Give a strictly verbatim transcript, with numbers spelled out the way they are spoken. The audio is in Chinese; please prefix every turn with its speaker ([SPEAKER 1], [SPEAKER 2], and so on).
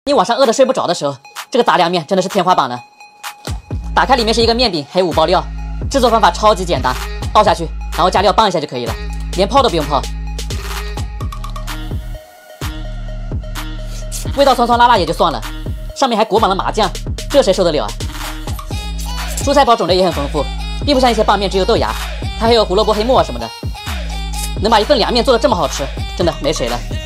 [SPEAKER 1] 你晚上饿得睡不着的时候，这个杂粮面真的是天花板了。打开里面是一个面饼，还有五包料，制作方法超级简单，倒下去，然后加料拌一下就可以了，连泡都不用泡。味道酸酸辣辣也就算了，上面还裹满了麻酱，这谁受得了啊？蔬菜包种类也很丰富，并不像一些拌面只有豆芽，它还有胡萝卜、黑木耳什么的。能把一份凉面做得这么好吃，真的没谁了。